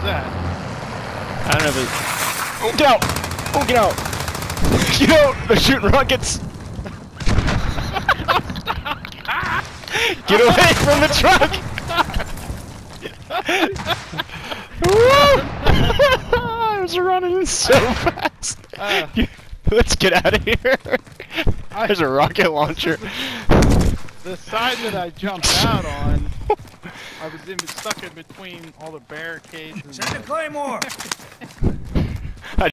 that? I don't know if it's... Oh, get out! Oh, get out! Get out! They're shooting rockets! Get away from the truck! I was running so fast. Let's get out of here. There's a rocket launcher. The side that I jumped out on, I was stuck in between all the barricades. Send a claymore.